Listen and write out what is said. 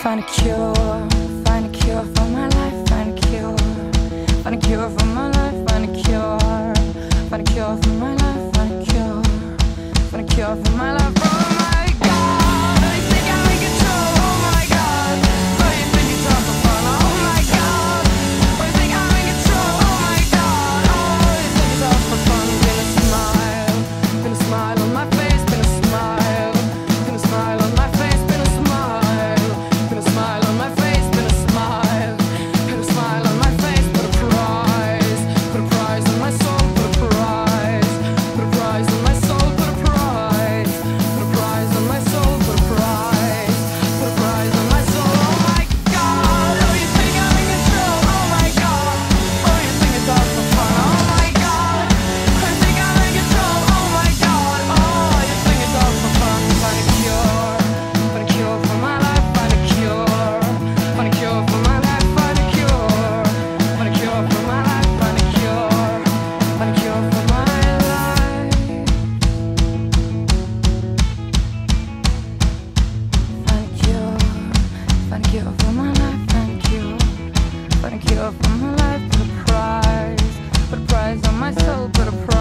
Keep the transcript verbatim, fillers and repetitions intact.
Find a cure, find a cure for my life, find a cure, find a cure for my life, find a cure, find a cure for my life, find a cure, find a cure for my life. Oh my God, I think I'm in control. Oh my God, oh you think it's all for fun? Oh my God, oh you think I'm in control? Oh my God, oh you think it's all for fun? Gonna smile, gonna smile on my face, gonna smile, gonna smile on my face, gonna smile, gonna smile on my face, gonna smile, gonna smile on my face. Put a prize, put a prize on my soul, put a prize, put a prize on my soul, put a prize, put a prize on my soul, put a prize, put a prize on my soul. Oh my God, oh you think I'm in control? Oh my God, oh you think it's all for fun? Oh my God, I think I'm in control. Oh my God, oh you think it's all for fun? Find a cure, find a cure for my life, find a cure, find a cure for my life, find a cure, find a cure for my life, find a cure, find a cure for my life. Find a cure, find a cure for my life, find a cure, find a cure for my life. Put a prize, put a prize on my soul, put a prize.